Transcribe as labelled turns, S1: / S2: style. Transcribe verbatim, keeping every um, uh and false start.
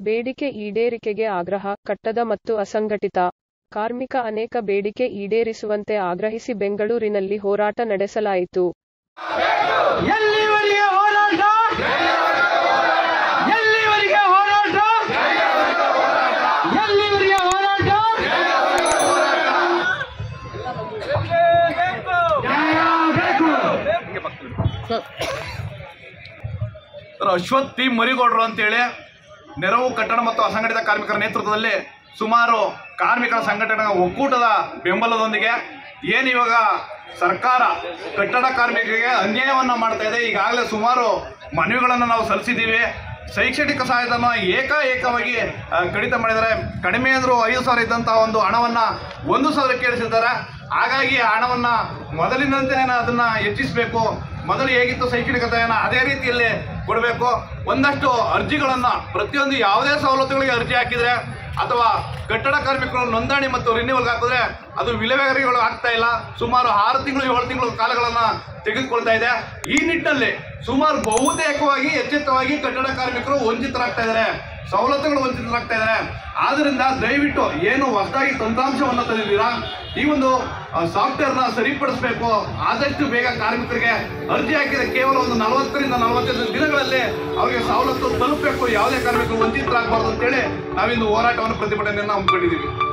S1: ಬೇಡಿಕೆ ಈಡೇರಿಕೆಗೆ ಆಗ್ರಹ. ಕಟ್ಟಡ ಮತ್ತು ಅಸಂಘಟಿತ ಕಾರ್ಮಿಕ ಅನೇಕ ಬೇಡಿಕೆ ಈಡೇರಿಸುವಂತೆ ಆಗ್ರಹಿಸಿ ಬೆಂಗಳೂರಿನಲ್ಲಿ ಹೋರಾಟ ನಡೆಸಲಾಯಿತು.
S2: ಎಲ್ಲಿವರೆಗೆ ಹೋರಾಟ? ಎಲ್ಲಿವರೆಗೆ ಹೋರಾಟ? ಎಲ್ಲಿವರೆಗೆ ಹೋರಾಟ?
S3: ಅಶ್ವಥ್ ಪಿ ಮರಿಗೌಡರು ಅಂತೇಳಿ ನೆರವು ಕಟ್ಟಡ ಮತ್ತು ಅಸಂಘಟಿತ ಕಾರ್ಮಿಕರ ನೇತೃತ್ವದಲ್ಲಿ ಸುಮಾರು ಕಾರ್ಮಿಕರ ಸಂಘಟನೆಗಳ ಒಕ್ಕೂಟದ ಬೆಂಬಲದೊಂದಿಗೆ ಏನು ಇವಾಗ ಸರ್ಕಾರ ಕಟ್ಟಡ ಕಾರ್ಮಿಕರಿಗೆ ಅನ್ಯಾಯವನ್ನು ಮಾಡ್ತಾ ಇದೆ. ಈಗಾಗಲೇ ಸುಮಾರು ಮನವಿಗಳನ್ನು ನಾವು ಸಲ್ಲಿಸಿದ್ದೀವಿ. ಶೈಕ್ಷಣಿಕ ಸಹಾಯಧನ ಏಕಾಏಕವಾಗಿ ಕಡಿತ ಮಾಡಿದ್ದಾರೆ. ಕಡಿಮೆ ಅಂದರೂ ಐದು ಸಾವಿರ ಇದ್ದಂತಹ ಒಂದು ಹಣವನ್ನು ಒಂದು ಸಾವಿರಕ್ಕೆ ಇಳಿಸಿದ್ದಾರೆ. ಹಾಗಾಗಿ ಹಣವನ್ನು ಮೊದಲಿನಂತೆ ಅದನ್ನು ಹೆಚ್ಚಿಸಬೇಕು. ಮೊದಲು ಹೇಗಿತ್ತು ಶೈಕ್ಷಣಿಕ ಸಹಾಯನ ಅದೇ ರೀತಿಯಲ್ಲಿ ಕೊಡಬೇಕು. ಒಂದಷ್ಟು ಅರ್ಜಿಗಳನ್ನು ಪ್ರತಿಯೊಂದು ಯಾವುದೇ ಸವಲತ್ತುಗಳಿಗೆ ಅರ್ಜಿ ಹಾಕಿದರೆ ಅಥವಾ ಕಟ್ಟಡ ಕಾರ್ಮಿಕರು ನೋಂದಣಿ ಮತ್ತು ರಿನ್ಯೂವಲ್ಗೆ ಹಾಕಿದ್ರೆ ಅದು ವಿಲೇವಾರಿಗಳು ಆಗ್ತಾ ಇಲ್ಲ. ಸುಮಾರು ಆರು ತಿಂಗಳು ಏಳು ತಿಂಗಳು ಕಾಲಗಳನ್ನು ತೆಗೆದುಕೊಳ್ತಾ ಇದೆ. ಈ ನಿಟ್ಟಿನಲ್ಲಿ ಸುಮಾರು ಬಹುತೇಕವಾಗಿ ಎಚ್ಚೆತ್ತವಾಗಿ ಕಟ್ಟಡ ಕಾರ್ಮಿಕರು ವಂಚಿತರಾಗ್ತಾ ಇದ್ದಾರೆ, ಸವಲತ್ತುಗಳು ವಂಚಿತರಾಗ್ತಾ ಇದ್ದಾರೆ. ಆದ್ದರಿಂದ ದಯವಿಟ್ಟು ಏನು ಹೊಸದಾಗಿ ತಂತ್ರಾಂಶವನ್ನು ತಂದಿದ್ದೀರಾ ಈ ಒಂದು ಸಾಫ್ಟ್ವೇರ್ನ ಸರಿಪಡಿಸಬೇಕು. ಆದಷ್ಟು ಬೇಗ ಕಾರ್ಮಿಕರಿಗೆ ಅರ್ಜಿ ಹಾಕಿದರೆ ಕೇವಲ ಒಂದು ನಲವತ್ತರಿಂದ ನಲವತ್ತೈದು ದಿನಗಳಲ್ಲಿ ಅವರಿಗೆ ಸವಲತ್ತು ತಲುಪಬೇಕು. ಯಾವುದೇ ಕಾರ್ಮಿಕರು ವಂಚಿತರಾಗಬಾರ್ದು ಅಂತೇಳಿ ನಾವಿಂದು ಹೋರಾಟವನ್ನು ಪ್ರತಿಭಟನೆಯನ್ನು ಹಮ್ಮಿಕೊಂಡಿದ್ದೀವಿ.